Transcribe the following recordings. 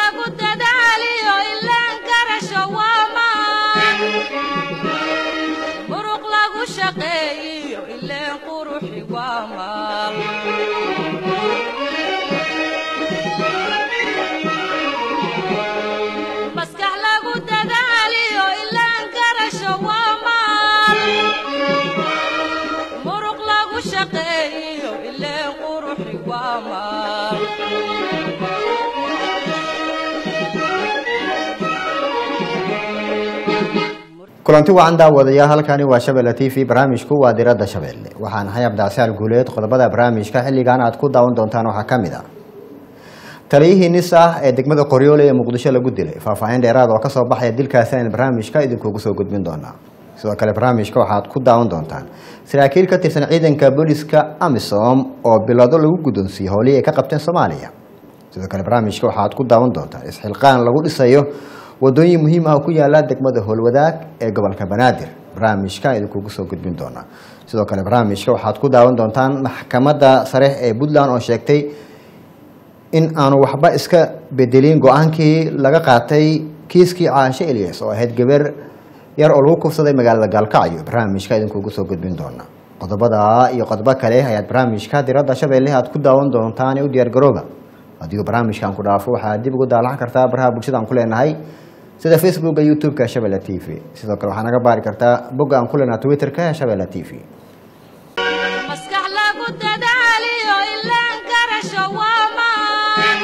kulanti wacan daawadayaal halkani waa Shabeelle TV barnaamijku waa diradda Shabeelle waxaan hayab daasaal guuleed qodobada barnaamijka xilligan aad ku daawan doontaan waxa kamid ah taliyihii nisa ee degmada Qoryoole ee Muqdisho lagu dilay faahfaahin dheeraad oo ka soo baxay dilkaasi in barnaamijka idinku soo gudbin doona sidoo kale barnaamijka waxaad ku daawan doontaan saraakiil ka tirsan ciidanka booliska AMISOM oo bilado lagu guddoonsiiyay howlihii ay ka qabteen Soomaaliya sidoo kale barnaamijka waxaad ku daawan doontaan isxilqaan lagu dhisayo wadooyin muhiim ah ku yaala degmada Howlwadaag ee gobolka Banaadir barnaamijka idinku soo gudbin doona sidoo kale barnaamijka waxaad ku daawan doontaan maxkamadda sare ee Puntland oo sheegtay in aanu waxba iska bedelin go'aankii laga qaatay kiiskii Caashe Ilyas oo ahayd gabar yar oo lagu kufsaday magaalada Gaalkacyo barnaamijka idinku soo gudbin doona qodobada iyo qodobo kale ayaad barnaamijka diradda Shabeelle aad ku daawan doontaan u diyaar garooba haddii barnaamijkan ku dhaafo waxaad dib ugu daalan kartaa baraha bulshada aan ku leenahay sida Facebook iyo YouTube ka Shabeelle TV sidoo kale waxaad naga baari kartaa bogga aan ku leenahay Twitter ka Shabeelle TV maskax lagu dadaaliyo ilaan garasho waamaan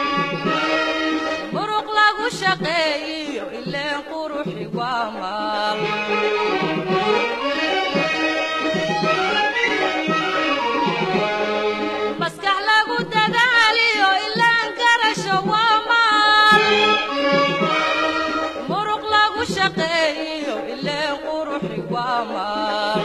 muruq lagu shaqeeyo ilaan quruxi waamaan maskax lagu dadaaliyo ilaan garasho waamaan muruq lagu shaqeeyo ilaan quruxi waamaan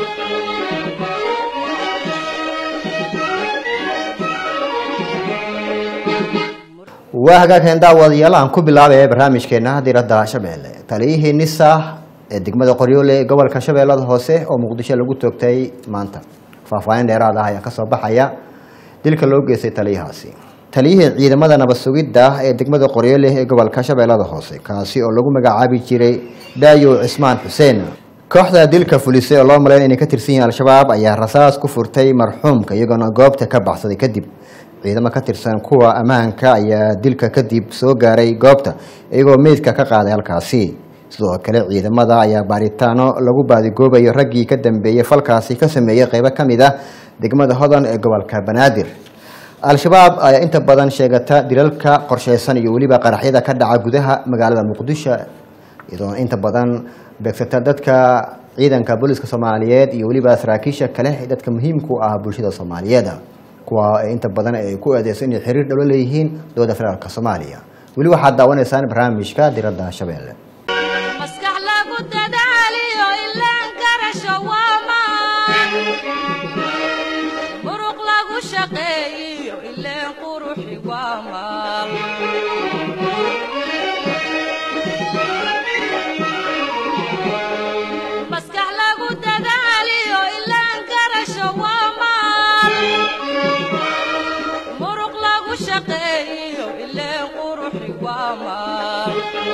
وهاجاكن daawadayaal aan ku bilaabay barnaamijkeena diradda Shabeelle taliyihii nisa ee degmada Qoryoole gobolka Shabeellada Hoose oo Muqdisho lagu toogtay maanta faahfaahin dheeraad ah ayaa ka soo baxaya dilka loo geystay taliyahaasi taliyihii ciidamada nabad sugidda ee degmada Qoryoole ee gobolka Shabeellada Hoose kaasi oo lagu magacaabi jiray Daayo Cismaan Xuseen kooxda dilka fulisay oo loo maleeyay inay ka tirsan yihiin al-shabaab ayaa rasaas ku furtay marxuumka iyagoo goobta ka baxsaday kadib ciidamada ka tirsan kuwa amaanka ayaa dilka kadib soo gaaray goobta iyagoo meedka ka qaaday halkaasi sidoo kale ciidamada ayaa baaritaano lagu baadigoobayo raggii ka dambeeyay falkaasi ka sameeyay qaybo kamid ah degmada Hodan ee gobolka Banaadir al-shabaab ayaa inta badan sheegata dilalka qorsheysan iyo waliba qaraxyada ka dhaca gudaha magaalada Muqdisho iyadoo inta badan beegsata dadka ciidanka booliska Soomaaliyeed iyo waliba saraakiisha kale dadka muhiimka ah bulshada Soomaaliyeed kuwa inta badan ay ku adeegsan in xiriir dawlad leeyihiin dowladda federaalka Soomaaliya wali waxaad daawanaysaan barnaamijka diradda Shabeelle maskax lagu dadaaliyo ilaan garasho waamaan muruq lagu shaqeeyo ilaan quruxi waamaan maskax lagu dadaaliyo ilaan garasho waamaan muruq lagu shaqeeyo ilaan quruxi waamaan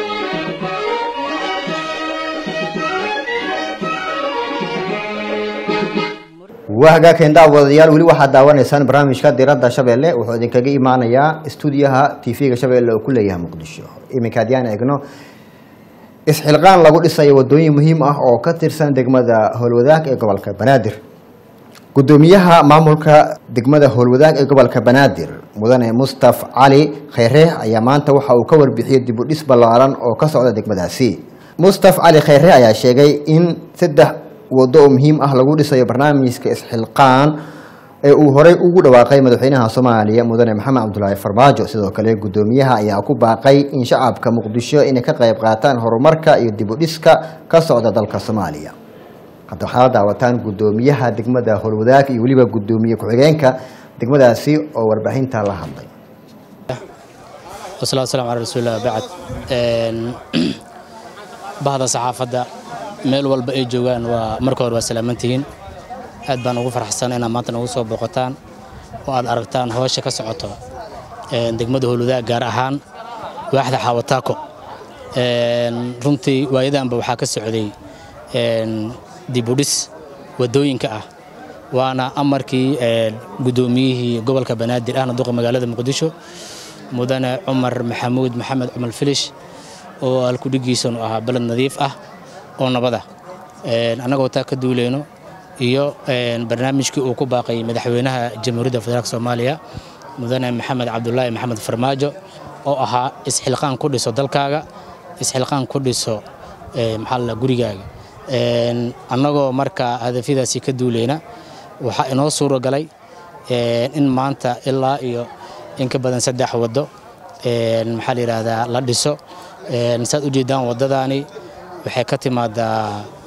وهاجاكن daawadayaal wali waxaad daawanaysaan barnaamijka diradda Shabeelle wuxuu idinkaga imaanayaa stuudiyaha TV-ga Shabeelle oo ku leeyahay Muqdisho iminka hadiyaan eegno isxilqaan lagu dhisayo wadooyin muhiim ah oo ka tirsan degmada Howlwadaag ee gobolka Banaadir gudoomiyaha maamulka degmada Howlwadaag ee gobolka Banaadir mudane Mustafa Ali Khayre ayaa maanta waxa uu ka warbixiyay dib u dhis ballaaran oo ka socda degmadaasi Mustafa Ali Khayre ayaa sheegay in saddex wado muhiim ah lagu dhisayo barnaamijka isxilqaan ee uu horay ugu dhawaaqay madaxweynaha Soomaaliya mudane Maxamed Cabdullaahi Farmaajo sidoo kale gudoomiyaha ayaa ku baaqay in shacabka Muqdisho inay ka qayb qaataan horumarka iyo dib u dhiska ka socda dalka Soomaaliya hadda waxaa daawataan gudoomiyaha degmada Howlwadaag iyo waliba gudoomiye ku-xigeenka degmadaasi oo warbaahinta la hadlay والسلام على رسول الله بعد بعض صحافة meel walba ay joogan waa marka hore waa salaamantiin aad baan ugu faraxsanahay in maanta nagu soo boqotaan oo aad aragtaan hawsha ka socoto degmada Howlwadaag gaar ahaan waaxda xawataako runtii waayadanba waxaa ka socday dib u dhis wadooyinka ah waana amarkii gudoomiyihii gobolka Banaadir ahna duqa magaalada Muqdisho mudane Umar Maxamuud Maxamed Umar Filish oo alkudigiisan ahaa balad nadiif ah oo nabada anagoo taa ka duuleyno iyo barnaamijkii uu ku baaqay madaxweynaha Jamhuuriyadda Federaalka Soomaaliya mudane Maxamed Cabdullaahi Maxamed Farmaajo oo ahaa isxilqaan ku dhiso dalkaaga isxilqaan ku dhiso maxalla gurigaaga annagoo marka hadafyadaasi ka duuleyna waxa inoo suuro galay in maanta ilaa iyo in ka badan 3 wado maxaa la yiraahdaa la dhiso saad u jeedaan wadadaani waxay ka timaadaa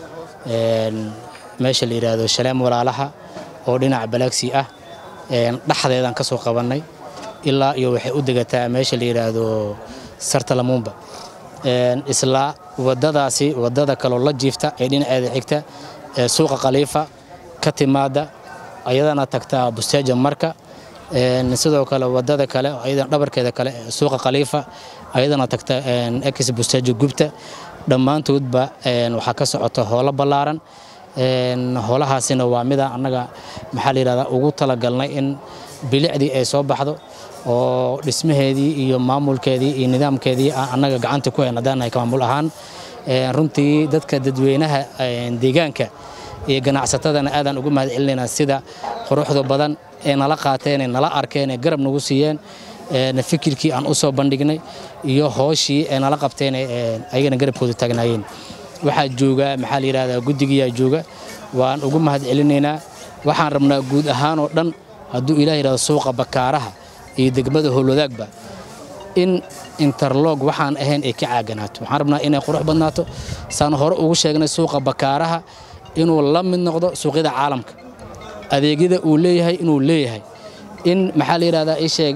meesha la yiraahdo Shaleem Walaalaha oo dhinaca Balaagsi ah dhaxdeedan ka soo qabanay ilaa iyo waxay u degataa meesha la yiraahdo Sarta Lamuumba isla wadadaasi wadada kale la jiifta ee dhinaceeda xigta suuqa Khalifa ka timaada ayadana tagtaa Bustaaja marka sidoo kale wadada kale ayadana dhabarkeeda kale suuqa Khalifa ayadana tagta ex Bustaaja gubta dhamaantoodba waxa ka socota hoola balaaran hoolahaasina waa mid anaga maxaa la yiraahdaa ugu tala galnay in bilicdii ay soo baxdo oo dhismaheedii iyo maamulkeedii iyo nidaamkeedii anaga gacanta ku haynadaan ay maamul ahaan runtii dadka dadweynaha deegaanka iyo ganacsatadana aadan ugu mahadcelinayna sida quruxda badan ee nala qaateen nala arkeen garab nagu siiyeen fikirkii aan u soo bandhignay iyo hooshii ee nala qabteen ayagana garabkooda taagnaayeen waxa jooga maxaa la yiraahdaa gudigiya jooga waan ugu mahadcelinaynaa waxaan rabnaa guud ahaan oo dhan hadduu Ilaahay yiraahdo suuqa Bakaaraha iyo degmada Howlwadaagba in interlog waxaan ahayn ay ka caaganaato waxaan rabnaa inay qurux badnaato saan hore ugu sheegnay suuqa Bakaaraha inuu la mid noqdo suuqyada caalamka adeegyada uu leeyahay inuu leeyahay in maxaa la yiraahdaa ay sheeg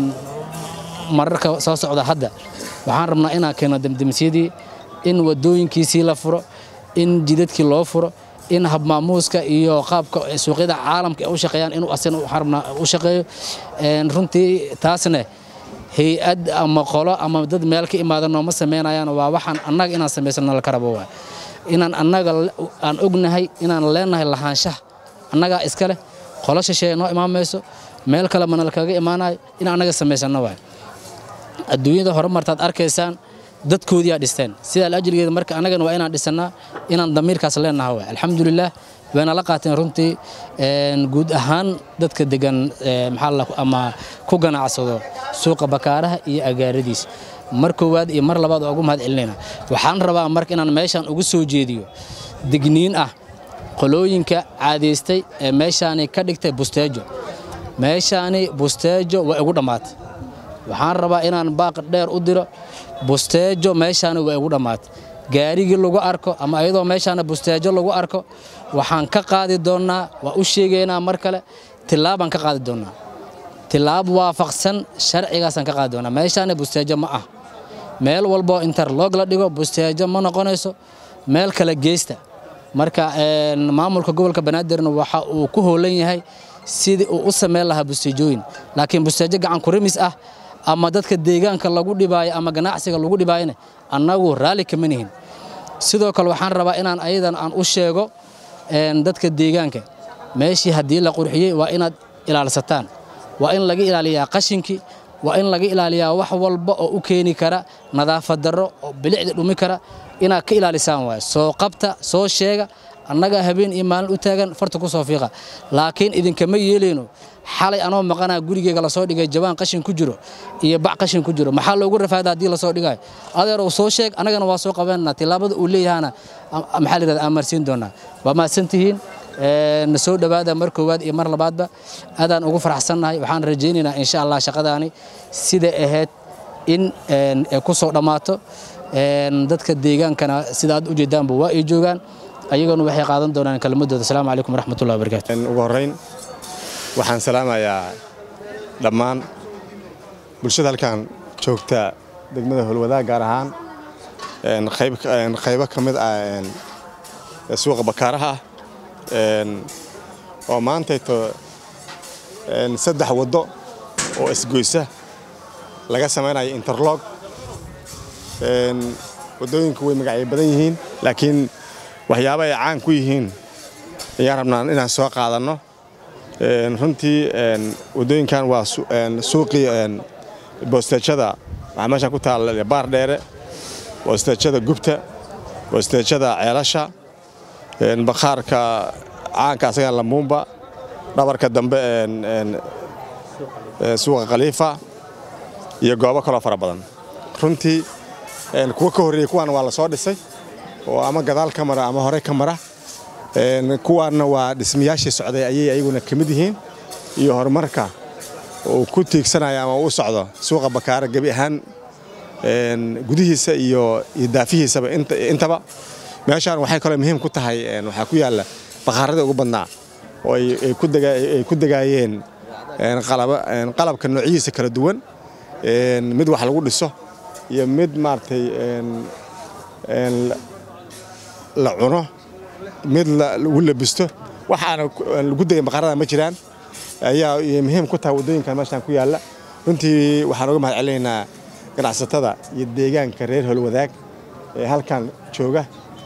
mararka soo socda hadda waxaan rabnaa inaan keeno damdamsiidii in wadooyinkiisii la furo in jidadkii loo furo in hab maamuuska iyo qaabka suuqyada caalamka ay u shaqeeyaan inuu asana xarabna u shaqeeyo runtii taasna hay'ad ama qolo ama dad meel ka imaadano ma sameynayaan waa waxaan annaga inaan sameysano la karabo waa inaan annaga aan ognahay inaan leenahay lahaanshaha annaga iska leh qolo shisheeye noo imaamayso meel kale mana la kaga imaanayo in annaga sameysano waa adduunyada horumartaad arkaysaan dadkoodii ay dhisteen sida ajligeeda marka anagana waa inaan dhisannaa inaan damiirkaas leenahay waa alxamdulillah waana la qaateen runtii guud ahaan dadka degan maxaa la ama ku ganacsado suuqa Bakaaraha iyo agaaradiis mar koowaad iyo mar labaad ugu mahadcelinayna waxaan rabaa marka inaan meeshan ugu soo jeediyo digniin ah qolooyinka caadeystay ee meeshaani ka dhigtay Bustaajo meeshaani Bustaajo waa ugu dhamaatay waxaan rabaa inaan baaq dheer u diro Bustaajo meeshaani waa ugu dhamaatay gaarigi lagu arko ama ayadoo meeshaana Bustaajo lagu arko waxaan ka qaadi doonaa waa u sheegaynaa mar kale tilaaban ka qaadi doonaa tilaab waafaqsan sharcigaasaan ka qaadi doonaa meeshaani Bustaajo ma ah meel walbo interlog la dhigo Bustaajo ma noqonayso meel kale geesta marka maamulka gobolka Banaadirna waxa uu ku hoolan yahay sidii uu u sameyn lahaa Bustaajooyin laakiin Bustaajo gacan ku rimis ah ama dadka deegaanka lagu dhibaayo ama ganacsiga lagu dhibaayna annagu raali kama nihin sidoo kale waxaan rabaa inaan ayadan aan u sheego dadka deegaanka meeshii hadii la qurxiyay waa inaad ilaalsataan waa in laga ilaaliyaa qashinki waa in laga ilaaliyaa wax walba oo u keeni kara nadaafad darro oo bilicda dhumi kara inaad ka ilaalisaan waa soo qabta soo sheega annaga habeen iyo maalin u taagan farta ku soo fiiqa laakiin idinkama yeeleyno xalay anoo maqana gurigeyga la soo dhigay jawaan qashin ku jiro iyo bac qashin ku jiro maxaa loogu rafaadaa hadii la soo dhigay adeer uu soo sheeg anagana waa soo qabanna tilaabada uu leeyahana maxaa la yiraahdaa amarsiin doona waa ma santihiin soo dhawaada mar koowaad iyo mar labaadba aadaan ugu faraxsanahay waxaan rajaynaynaa insha Allah shaqadaani sida ahayd in ku soo dhamaato dadka deegaankana sida aad u jeedaanba waa ay joogan ayaguna waxay qaadan doonaan kalamadooda assalaamu calaykum waraxmatullaahi wabarakaatuh ugu horeyn waxaan salaamayaa dhammaan bulshada halkan joogta degmada Howlwadaag gaar ahaan qayb ka mid ah suuqa Bakaaraha oo maanta 3 wado oo isgoysa laga sameeyay interlog wadooyinku way magacyo badan yihiin laakiin waxyaabo ay caan ku yihiin ayaan rabnaa inaan soo qaadanno runtii wadooyinkan waa suuqii boosteejada waxaa meeshan ku taalla baar dheere boosteejada gubta boosteejada ceelasha bakhaarka caanka asaga lamuumba dhabarka dambe suuqa khaliifa iyo goobo kaloo fara badan runtii kuwa ka horreeyay kuwaana waa la soo dhisay oo ama gadaal ka mara ama hore ka mara kuwaana waa dhismayaashii socday ayay ayaguna ka mid yihiin iyo horumarka oo ku tiigsanaya ama u socdo suuqa bakaara gabi ahaan gudihiisa iyo daafihiisaba intaba meeshaan waxay kale muhiim ku tahay waxaa ku yaalla bakhaarada ugu badnaa oo ay ku dagaayeen qalabka noociisa kala duwan mid wax lagu dhiso iyo mid maartay la cuno mid lagu labisto waxaana lagu degay bakhaarada ma jiraan ayaa muhiim ku tahay wadooyinkan meeshaan ku yaalla runtii waxaan uga mahad celinaynaa ganacsatada iyo deegaanka reer Holwadaag ee halkan jooga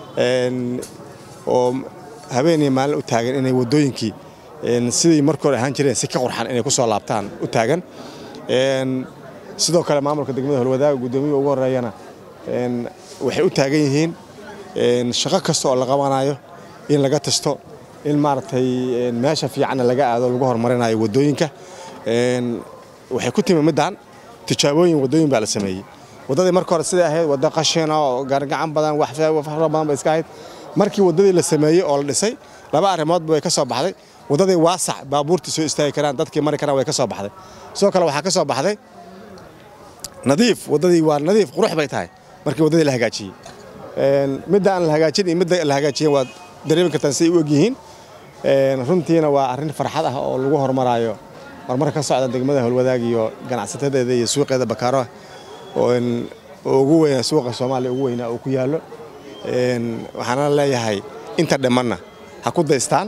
oo habeenii maalin u taagan inay wadooyinkii sidii markii hore ahaan jireen si ka qurxan inay ku soo laabtaan u taagan sidoo kale maamulka degmada Holwadaag gudoomiyaha ugu horeeyana waxay u taagan yihiin shaqo kasta oo la qabanayo in laga tasto in maartay meesha fiican laga aado lagu horumarinayo wadooyinka waxay ku timi midaan tijaabooyin wadooyin baa la sameeyay wadadii markii hore sida ahayd wada qashin oo gaargacan badan wax fara badan ba iska ahayd markii wadadii la sameeyay oo la dhisay laba arrimood bay ka soo baxday wadadii waasac baabuurta soo istaagi karaan dadkii mari karaan way ka soo baxday sidoo kale waxa ka soo baxday nadiif wadadii waa nadiif qurux bay tahay markii wadadii la hagaajiyay midda aan la hagaajin iyo midda la hagaajiyay waa dareemi kartaan si ay u ogyihiin runtiina waa arrin farxad ah oo lagu horumarayo horumar ka socda degmada Holwadaag iyo ganacsatadeeda iyo suuqeeda Bakaaro oo ugu weyn suuqa Soomaaliya ugu weyn oo ku yaalo waxaan leeyahay inta dhamanna ha ku daystaan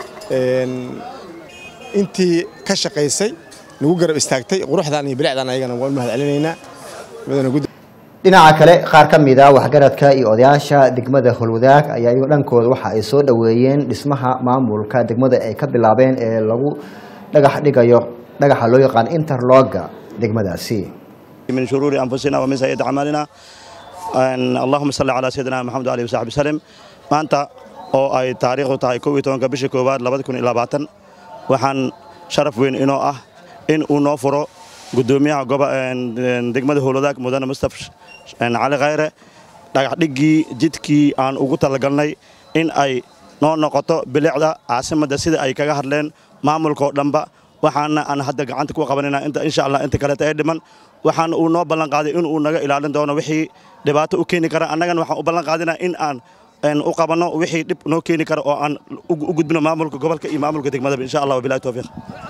intii ka shaqaysay nagu garab istaagtay quruxdan iyo bilicdan ayagana waan mahad celinaynaa dhinaca kale qaar ka mid ah waxgaradka iyo odayaasha degmada Holwadaag ayaa iyagu dhankooda waxa ay soo dhaweeyeen dhismaha maamulka degmada ay ka bilaabeen ee lagu dhagax dhigayo dhagaxa loo yaqaan interloga degmadaasi من شرور أنفسنا ومن سيئات أعمالنا اللهم صل على سيدنا محمد عليه وصحبه وسلم maanta oo ay taariikhdu tahay 12 bisha koowaad 2020 waxaan sharaf weyn inoo ah in uu noo furo gudoomiyaha degmada Holwadaag mudane Mustafa cali khayre dhagax dhigii jidkii aan ugu talagalnay in ay noo noqoto bilicda caasimada sida ay kaga hadleen maamulka oo dhanba waxaana aan hadda gacanta ku qabanayna inta insha Allah inta kale ay dhiman waxaan uu noo ballan qaaday in uu naga ilaalin doono wixii dhibaato u keeni kara annagana waxaan u ballan qaadinaa in aan u qabano wixii dhib noo keeni kara oo aan u gudbino maamulka gobolka iyo maamulka degmada insha Allah wabillahi tawfiiq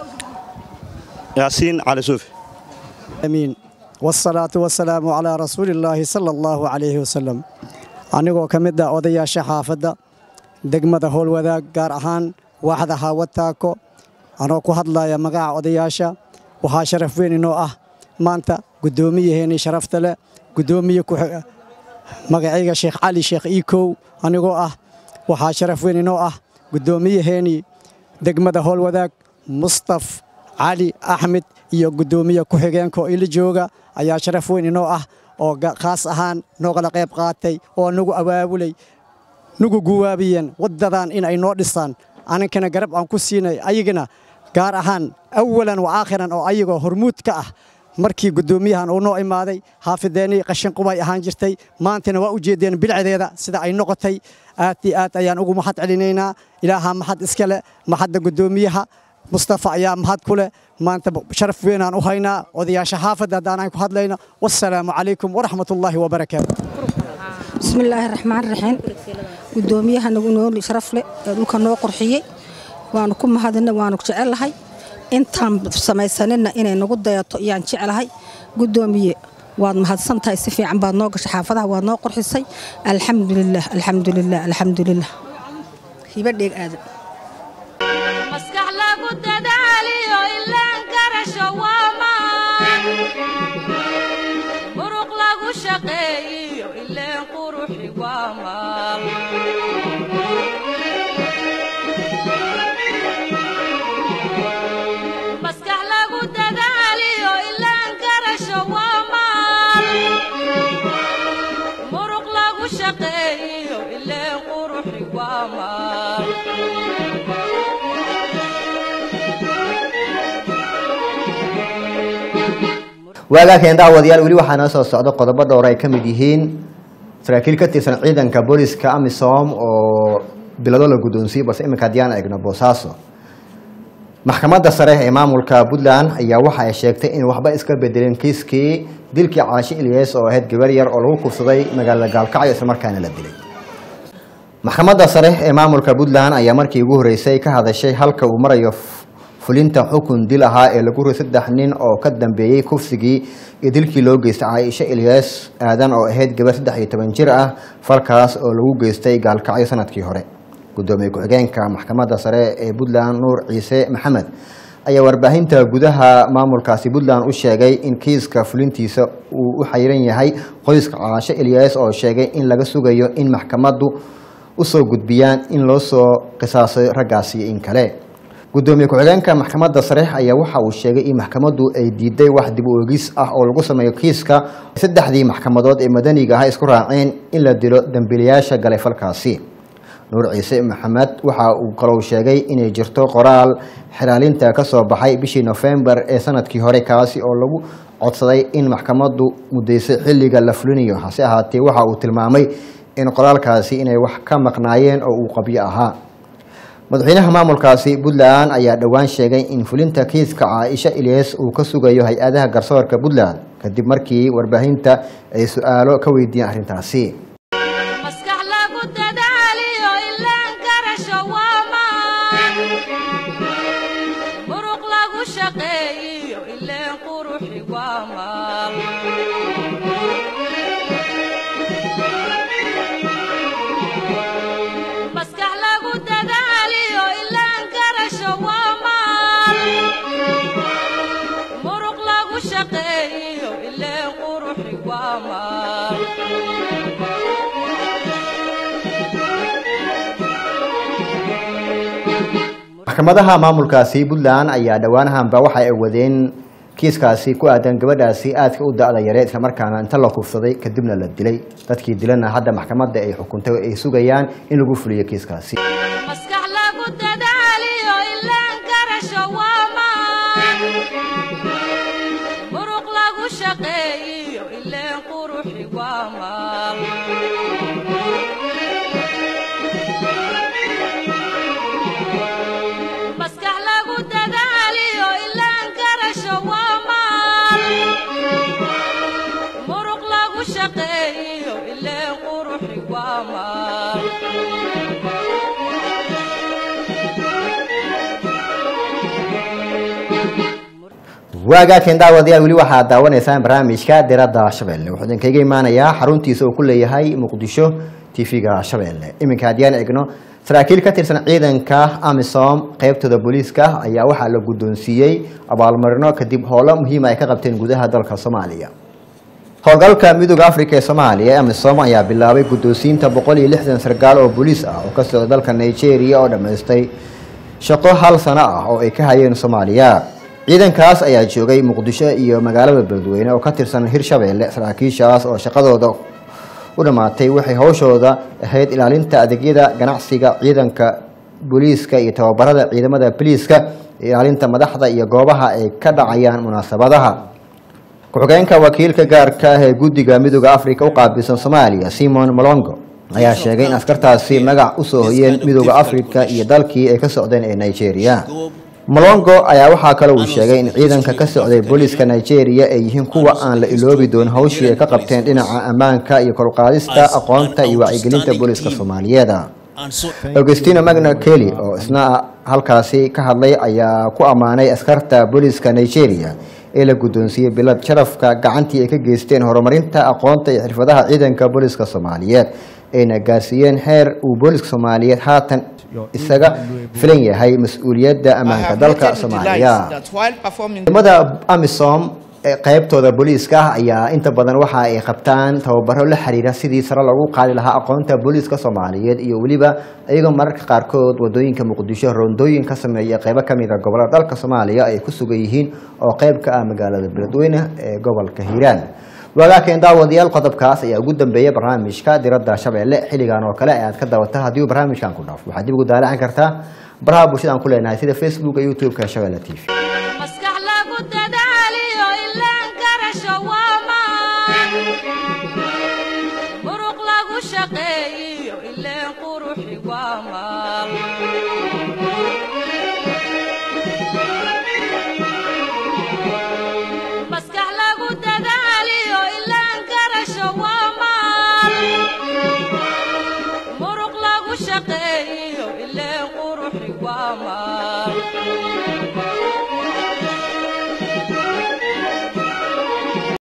yaasiin cali suufi amiin wasalaatu wasalaamu calaa rasuulillaahi sala allahu calayhi wasalam anigoo ka mid ah odayaasha xaafadda degmada Holwadaag gaar ahaan waaxda Haawataako anoo ku hadlaya magaca odayaasha waxaa sharaf weyn inoo ah maanta gudoomiyaheena sharafta leh gudoomiye ku magacayga Sheekh Cali Sheekh Ikow anigoo ah waxaa sharaf weyn inoo ah gudoomiyaheena degmada Holwadaag Mustafa cali Axmed iyo gudoomiye ku xigeenka ila jooga ayaa sharaf weyn inoo ah oo khaas ahaan noogala qayb qaatay oo nagu abaabulay nagu guwaabiyeen wadadan in ay noo dhisaan anankana garab aan ku siinay ayagana gaar ahaan awalan wa aakhiran oo ayagoo hormuud ka ah markii gudoomiyahan uu noo imaaday xaafideeni qashin qubay ahaan jirtay maantana waa u jeedeen bilcadeeda sida ay noqotay aad ayaan ugu mahad celinaynaa ilaaha mahad iska leh mahadda gudoomiyaha Mustafa ayaa mahad ku leh maanta sharaf weyn aan u haynaa odayaasha xaafadda hadaan ku hadlayno wassalaamu calaykum waraxmatullaahi wabarakaatuh bismillaahi raxmaani raxiim gudoomiyaha nagu noo sharaf leh dhulka noo qurxiyay waanu ku mahadnaa waanu jecelahay intaan samaysanina inay nagu dayato iyaan jecelahay gudoomiye waad mahadsantahay si fiican baad noo gashay xaafadaha waad noo qurxisay alxamdulillaah alxamdulillaah alxamdulillaah hibadheeg aadan maskax lagu dadaaliyo ilaan garasho waa maan muruq lagu shaqeeyo maal maskax lagu dadaaliyo ilaan garasho waa maal muruq lagu shaqeeyo ileen quruxi waa maal waagaakeen daawadayaal weli waxaa noo soo socda qodobo dhowr ay ka mid yihiin saraakiil ka tirsan ciidanka booliska amisom oo bilado la guddoonsiiyey balse iminka haddii aan eegno boosaaso maxkamadda sare ee maamulka puntland ayaa waxa ay sheegtay in waxba iska bedeleen kiiskii dilkii caashi ilyas oo ahayd gabar yar oo lagu kufsaday magaalada gaalkacyo islamarkaana la dilay maxkamadda sare ee maamulka puntland ayaa markii ugu horreysay ka hadashay halka uu marayo fulinta xukun dil ahaa ee lagu riday 3 nin oo ka dambeeyay kufsigii iyo dilkii loo geystay Caaisha Ilyas aadan oo ahayd gabar 13 jir ah falkaas oo lagu geystay gaalkacyo sanadkii hore gudoomiye ku-xigeenka maxkamadda sare ee Puntland Nuur Ciise Maxamed ayaa warbaahinta gudaha maamulkaasi Puntland u sheegay in kiiska fulintiisa uu u xayran yahay qoyska Caaisha Ilyas oo sheegay in laga sugayo in maxkamaddu u soo gudbiyaan in loo soo qisaasay raggaasi in kale gudoomiye ku-xigeenka maxkamadda sare ayaa waxa uu sheegay in maxkamaddu ay diiday wax dib u eegis ah oo lagu sameeyo kiiska saddexdii maxkamadood ee madaniga ah isku raaceen in la dilo dambiilayaasha galay falkaasi Nuur Ciise Maxamed waxa uu kaloo sheegay inay jirto qoraal xilaalinta ka soo baxay bishii November ee sanadkii hore kaasi oo lagu codsaday in maxkamaddu mudeysay xilliga la fulinayo hase ahaatee waxa uu tilmaamay in qoraalkaasi inay wax ka maqnaayeen oo uu qabyo ahaa madaxweynaha maamulkaasi Puntland ayaa dhawaan sheegay in fulinta kiiska Caaisha Ilyas uu ka sugayo hay'adaha garsoorka Puntland kadib markii warbaahinta ay su'aalo ka weydiiyeen arrintaasi maskax lagu dadaaliyo ilaan garasho waa maan muruq lagu shaqeeyo ilaan quruxi waa maan maskax lagu dadaaliyo ilaan garasho waa maan muruq lagu shaqeeyo ilaan quruxi waa maan maxkamadaha maamulkaasi Puntland ayaa dhawaanahanba waxa ay wadeen kiiskaasi ku aadan gabadhaasi aadka u da'da yareed isla markaana inta la kufsaday kadibna la dilay dadkii dilana hadda maxkamadda ay xukuntay ay sugayaan in lagu fuliyo kiiskaasi maskax lagu dadaaliyo ilaan garasho waa maan muruq lagu shaqeeyo ilaan quruxi waa maan maskax lagu dadaaliyo ilaan garasho waa maan muruq lagu shaqeeyo ilaan quruxi waa maan waagaakeen daawadayaal weli waxaad daawanaysaan barnaamijka diradda Shabeelle wuxuu idinkaga imaanayaa xaruntiisa uu ku leeyahay Muqdisho TV-ga Shabeelle iminka haddii eegno saraakiil ka tirsan ciidanka Amisom qaybtooda booliiska ayaa waxaa la guddoonsiiyey abaalmarino kadib howlo muhiim ah ay ka qabteen gudaha dalka Soomaaliya howlgalka midowga Afrika ee Soomaaliya Amisom ayaa bilaabay guddoonsiinta 160 sargaal oo booliis ah oo ka socda dalka Nigeria oo dhameystay shaqo hal sano ah oo ay ka hayeen Soomaaliya ciidankaas ayaa joogay Muqdisho iyo magaalada Beledweyne oo ka tirsan Hirshabeelle saraakiishaas oo shaqadooda u dhamaatay waxay hawshooda ahayd ilaalinta adeegyada ganacsiga ciidanka booliiska iyo tababarada ciidamada booliiska ilaalinta madaxda iyo goobaha ay ka dhacayaan munaasabadaha ku-xigeenka wakiilka gaarka ah ee guddiga midowga Afrika u qaabilsan Soomaaliya Simon Malongo ayaa sheegay in askartaasi magac u soo hoyeen midowga Afrika iyo dalkii ay ka socdeen ee Nigeria Malongo ayaa waxa kale uu sheegay in ciidanka ka socday booliiska Nigeria ay yihiin kuwa aan la iloobi doonin hawshii ay ka qabteen dhinaca ammaanka iyo kor u qaadista aqoonta iyo wacyigelinta booliiska Soomaaliyeed Augustino Magna Kelly oo isna halkaasi ka hadlay ayaa ku amaanay askarta booliiska Nigeria ee la guddoonsiiyey bilad sharafka gacantii ay ka geysteen horumarinta aqoonta iyo xirfadaha ciidanka booliiska Soomaaliyeed ayna gaarsiiyeen heer uu booliiska Soomaaliyeed haatan isaga filan yahay mas'uuliyadda ammaanka dalka Soomaaliya ciidamada Amisom qaybtooda booliiska ayaa inta badan waxa ay qabtaan tababaro la xiriira sidii sare loogu qaadi lahaa aqoonta booliiska Soomaaliyeed iyo waliba iyagoo mararka qaarkood wadooyinka Muqdisho rondooyin ka sameeya qaybo kamid ah gobolada dalka Soomaaliya ay ku sugan yihiin oo qayb ka ah magaalada Beledweyne ee gobolka Hiiraan wagaakeen daawadayaal qodobkaas ayaa ugu dambeeyay barnaamijka diradda Shabeelle xiligan oo kale aad ka daawataa hadii barnaamijkan ku dhaaf waxaad dib ugu daalacin kartaa baraha bulshada aan ku leenahay sida Facebook iyo YouTube-ka Shabeelle TV